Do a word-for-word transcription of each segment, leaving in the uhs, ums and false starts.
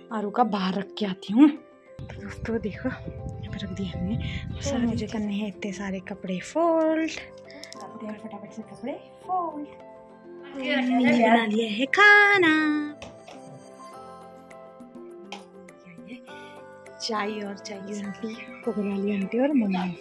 आरू का बाहर रख के आती हूँ। तो दोस्तों देखो यहाँ पे रख दिए हमने। सारे मुझे करने हैं इतने सारे कपड़े फोल्ड। करते हैं फटाफट से कपड़े फोल्ड। मैंने बना लिया है खाना, चाय और चाय की साथी को बना लिया आंटी और मम्मी।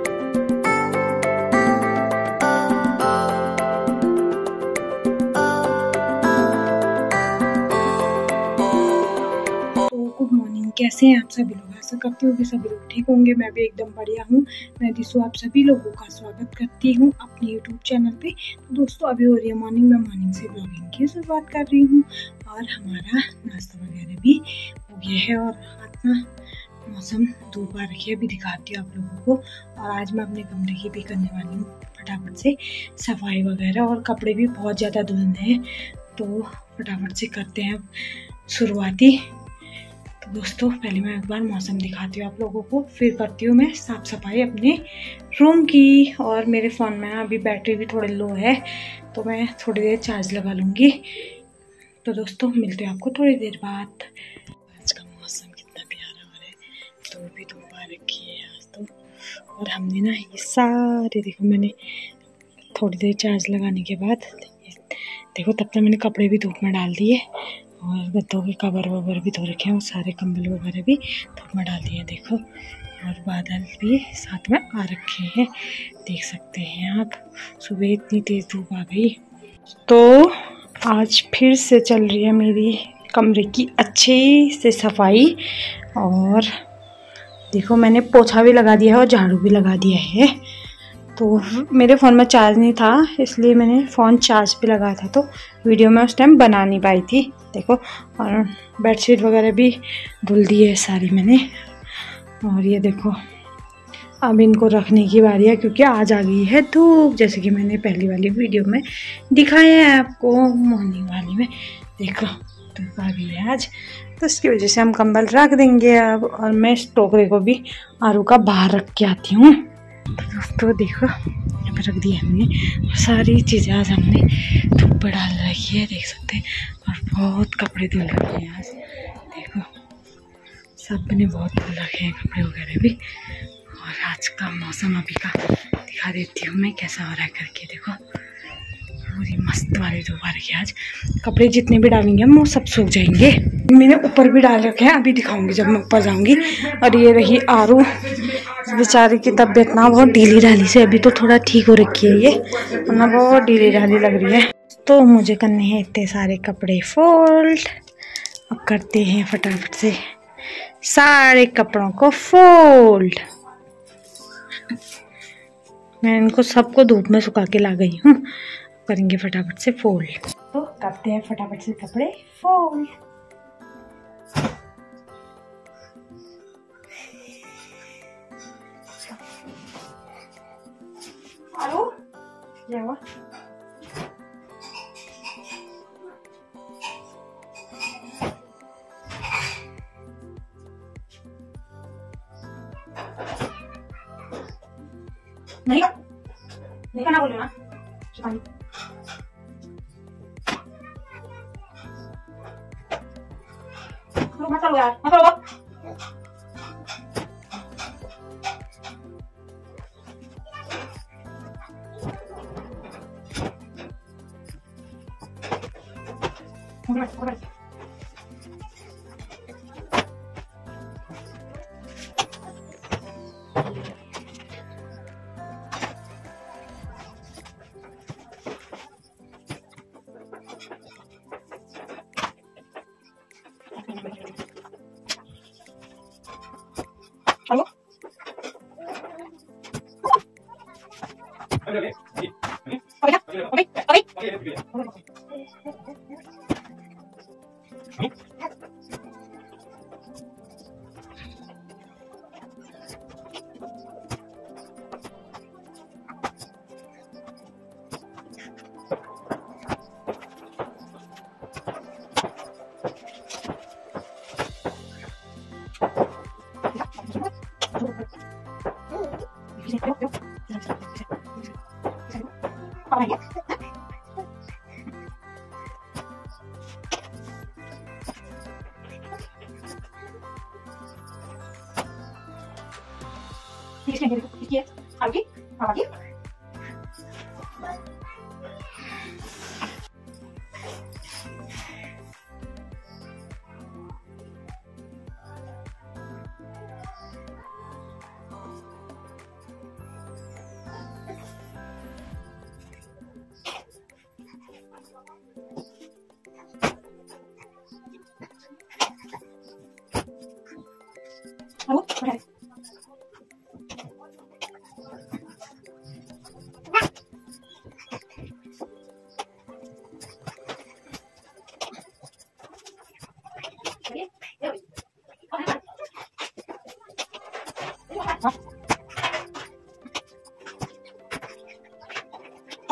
गुड मॉर्निंग, कैसे हैं आप सभी लोग? आशा करती हूँ कि सभी लोग ठीक होंगे। मैं भी एकदम बढ़िया हूँ। मैं दिशु आप सभी लोगों का स्वागत करती हूँ अपने यूट्यूब चैनल पे। तो दोस्तों अभी हो रही है मॉर्निंग। मैं मॉर्निंग से ब्लॉगिंग की शुरुआत कर रही हूँ और हमारा नाश्ता वगैरह भी हो गया है। और आज ना मौसम धूप आ रखी है, अभी दिखाती हूँ आप लोगों को। और आज मैं अपने कमरे की भी करने वाली हूँ फटाफट से सफाई वगैरह, और कपड़े भी बहुत ज़्यादा धुलने हैं तो फटाफट से करते हैं शुरुआती। तो दोस्तों पहले मैं एक बार मौसम दिखाती हूँ आप लोगों को, फिर करती हूँ मैं साफ सफाई अपने रूम की। और मेरे फ़ोन में ना अभी बैटरी भी थोड़ी लो है तो मैं थोड़ी देर चार्ज लगा लूँगी। तो दोस्तों मिलते हैं आपको थोड़ी देर बाद। आज का मौसम कितना प्यारा हो रहा है, तो भी धूप आ रखी है आज तो। और हमने ना ये सारे देखो, मैंने थोड़ी देर चार्ज लगाने के बाद देखो तब तक मैंने कपड़े भी धूप में डाल दिए और गद्दों के कवर ववर भी धो रखे हैं, और सारे कंबल वगैरह भी धूप में डाल दिए देखो। और बादल भी साथ में आ रखे हैं, देख सकते हैं आप। सुबह इतनी तेज़ धूप आ गई। तो आज फिर से चल रही है मेरी कमरे की अच्छे से सफाई। और देखो मैंने पोछा भी लगा दिया है और झाड़ू भी लगा दिया है। तो मेरे फ़ोन में चार्ज नहीं था इसलिए मैंने फ़ोन चार्ज पे लगाया था, तो वीडियो में उस टाइम बना नहीं पाई थी देखो। और बेडशीट वगैरह भी धुल दी है सारी मैंने। और ये देखो अब इनको रखने की बारी है, क्योंकि आज आ गई है धूप, जैसे कि मैंने पहली वाली वीडियो में दिखाया है आपको मॉर्निंग वाली में। देखो धूप आ गई है आज, तो इसकी वजह से हम कंबल रख देंगे अब। और मैं इस टोकरे को भी आरू का बाहर रख के आती हूँ। तो दोस्तों देखो यहाँ पे रख दिया हमने सारी चीज़ें। आज हमने धूप पर डाल रखी है, देख सकते हैं। और बहुत कपड़े धुल रखे हैं आज देखो, सब ने बहुत धुल रखे हैं कपड़े वगैरह भी। और आज का मौसम अभी का दिखा देती हूँ मैं कैसा हो रहा है करके। देखो पूरी मस्त वाली धूप आ रही है आज। कपड़े जितने भी डालेंगे हम वो सब सूख जाएंगे। मैंने ऊपर भी डाल रखे हैं, अभी दिखाऊंगी जब मैं ऊपर जाऊंगी। और ये रही आरू, बेचारी की तबीयत ना बहुत ढीली ढाली से अभी तो थोड़ा ठीक हो रखी है, ये वरना बहुत ढीली ढाली लग रही है। तो मुझे करने हैं इतने सारे कपड़े फोल्ड। अब करते हैं फटाफट से सारे कपड़ों को फोल्ड। मैं इनको सबको धूप में सुखा के ला गई हूँ, करेंगे फटाफट से फोल्ड। तो करते हैं फटाफट से कपड़े फोल्ड। आरू क्या हुआ? नहीं नहीं करना बोलो ना शिवानी। मत करो यार, मत करो। हेलो अबे अबे अबे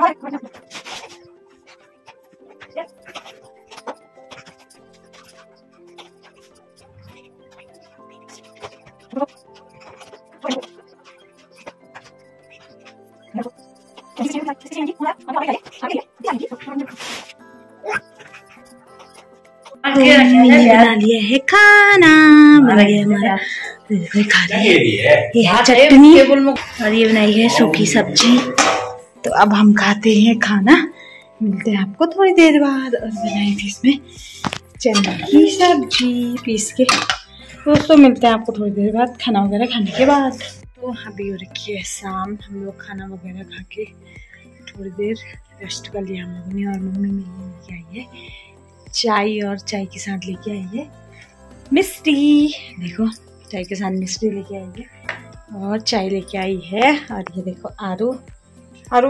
बना लिया है खाना, बन गया हमारा, खा लिया। ये है चटनी और ये बनाई है सूखी सब्जी। तो अब हम खाते हैं खाना, मिलते हैं आपको थोड़ी देर बाद। और बनाई थी इसमें चने की सब्जी पीस के। दोस्तों मिलते हैं आपको थोड़ी देर बाद खाना वगैरह खाने के बाद। तो अभी हो रखी है शाम, हम लोग खाना वगैरह खा के थोड़ी देर रेस्ट कर लिया हम लोगों ने। और मम्मी मेरी लेके आई है चाय, और चाय के साथ लेके आई है मिष्टी। देखो चाय के साथ मिष्टी लेके आई है और चाय लेके आई है। और ये देखो आरू आरू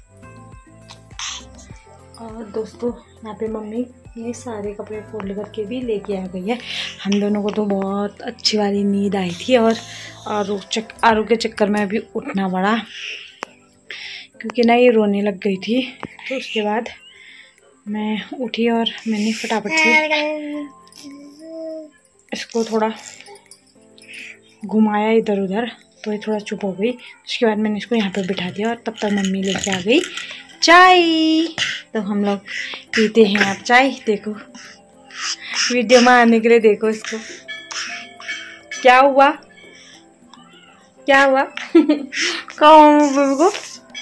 और दोस्तों यहाँ पे मम्मी ये सारे कपड़े फोल्ड करके भी लेके आ गई है। हम दोनों को तो बहुत अच्छी वाली नींद आई थी और आरू चक आरू के चक्कर में अभी उठना पड़ा, क्योंकि ना ये रोने लग गई थी। तो उसके बाद मैं उठी और मैंने फटाफट से इसको थोड़ा घुमाया इधर उधर, तो ये थोड़ा चुप हो गई। उसके बाद मैंने इसको यहाँ पे बिठा दिया और तब तक मम्मी लेके आ गई चाय। तो हम लोग पीते हैं अब चाय। देखो वीडियो में आने के लिए, देखो इसको क्या हुआ क्या हुआ कौन को।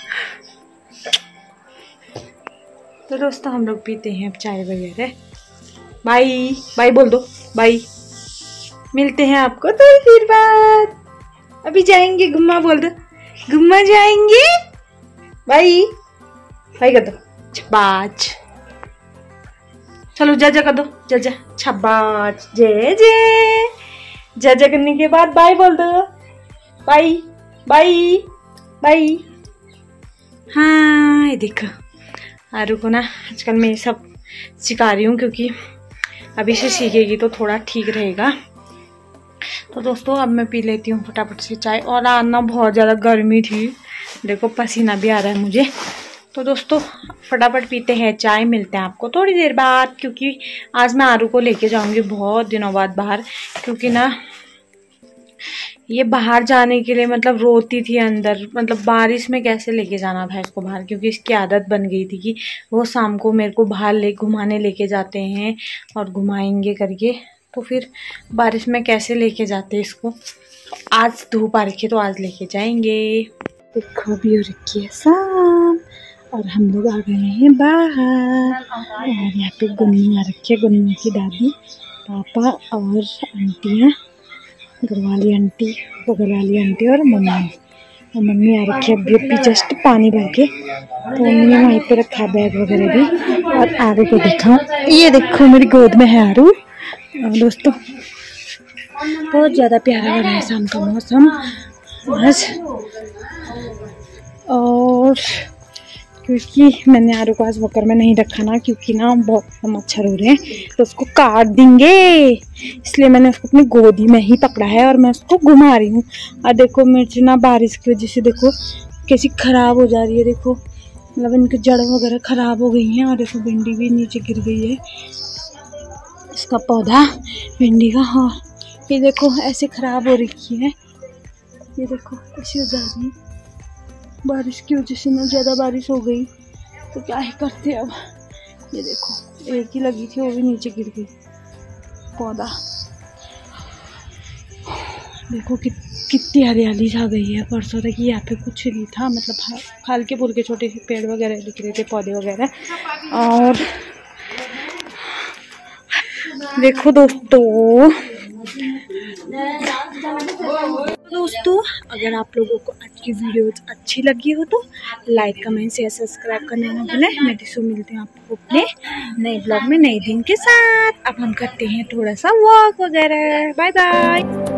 तो दोस्तों हम लोग पीते हैं अब चाय वगैरह। बाय बाय बोल दो, बाय, मिलते हैं आपको थोड़ी देर बाद। अभी जाएंगे घुमा, बोल दो घुमा जाएंगे। बाय बाय कर दो, छब्बाज। चलो जा जा कर दो, जा जा छब्बाज। जय जय जा जा करने के बाद बाय बोल दो, बाय बाय बाय। हाँ ये देखो आरू को ना आजकल मैं ये सब सिखा रही हूँ, क्योंकि अभी से सीखेगी तो थोड़ा ठीक रहेगा। तो दोस्तों अब मैं पी लेती हूँ फटाफट से चाय। और आज ना बहुत ज़्यादा गर्मी थी, देखो पसीना भी आ रहा है मुझे। तो दोस्तों फटाफट पीते हैं चाय, मिलते हैं आपको थोड़ी देर बाद। क्योंकि आज मैं आरू को लेके जाऊँगी बहुत दिनों बाद बाहर, क्योंकि ना ये बाहर जाने के लिए मतलब रोती थी अंदर, मतलब बारिश में कैसे लेके जाना था इसको बाहर, क्योंकि इसकी आदत बन गई थी कि वो शाम को मेरे को बाहर ले घुमाने लेके जाते हैं और घुमाएंगे करके। तो फिर बारिश में कैसे लेके जाते इसको। आज धूप आ रखी है तो आज लेके जाएंगे। देखो भी हो रखी है शाम और हम लोग आ गए हैं बाहर। और यहाँ पे गुन्नू आ रखी है, गुन्नू की दादी, पापा और आंटियाँ, घर वाली आंटी, बगल वाली आंटी और मम्मी। और मम्मी आ रखी है अभी अभी जस्ट पानी भर के। तो मम्मी ने वहीं पे रखा बैग वगैरह भी। और आरू को दिखाऊं, ये देखो मेरी गोद में है आरू। दोस्तों बहुत ज़्यादा प्यारा लग रहा है शाम का मौसम आज। और क्योंकि मैंने आरू को आज वॉकर में नहीं रखा ना, क्योंकि ना बहुत मच्छर हो रहे हैं तो उसको काट देंगे, इसलिए मैंने उसको अपनी गोदी में ही पकड़ा है और मैं उसको घुमा रही हूँ। और देखो मिर्च ना बारिश की वजह से देखो कैसी खराब हो जा रही है। देखो मतलब इनकी जड़ वगैरह खराब हो गई हैं। और देखो भिंडी भी नीचे गिर गई है, इसका पौधा भिंडी का। और ये देखो ऐसे खराब हो रखी है, ये देखो ऐसी हो जा रही है बारिश की वजह से ना। ज़्यादा बारिश हो गई तो क्या ही करते अब। ये देखो एक ही लगी थी वो भी नीचे गिर गई पौधा। देखो कि, कितनी हरियाली छा गई है। परसों तक यहाँ पे कुछ नहीं था, मतलब हल्के फुल्के छोटे से पेड़ वगैरह दिख रहे थे, पौधे वगैरह। और देखो दोस्तों दोस्तों अगर आप लोगों को आज की वीडियो अच्छी लगी हो तो लाइक कमेंट शेयर सब्सक्राइब करना ना भूलें। मैं दिशु मिलती हूँ आपको अपने नए ब्लॉग में नए दिन के साथ। अब हम करते हैं थोड़ा सा वॉक वगैरह। Bye bye.